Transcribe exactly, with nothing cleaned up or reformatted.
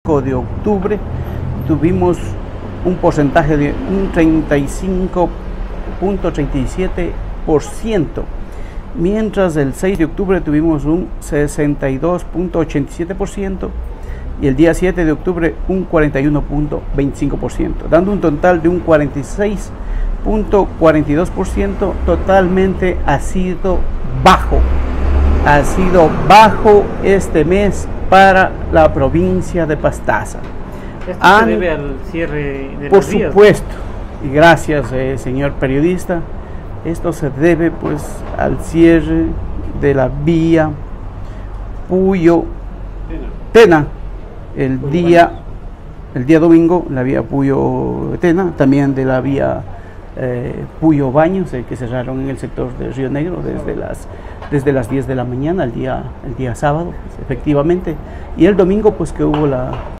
de octubre tuvimos un porcentaje de un treinta y cinco punto treinta y siete por ciento, mientras el seis de octubre tuvimos un sesenta y dos punto ochenta y siete por ciento y el día siete de octubre un cuarenta y uno punto veinticinco por ciento, dando un total de un cuarenta y seis punto cuarenta y dos por ciento. Totalmente ha sido bajo, ha sido bajo este mes para la provincia de Pastaza. ¿Esto Han, se debe al cierre de por las vías? supuesto, y gracias eh, señor periodista, esto se debe pues al cierre de la vía Puyo Tena el Puyo día Baños. el día domingo, la vía Puyo Tena, también de la vía eh, Puyo Baños, eh, que cerraron en el sector de Río Negro desde las desde las diez de la mañana el día el día sábado, pues, efectivamente, y el domingo pues que hubo la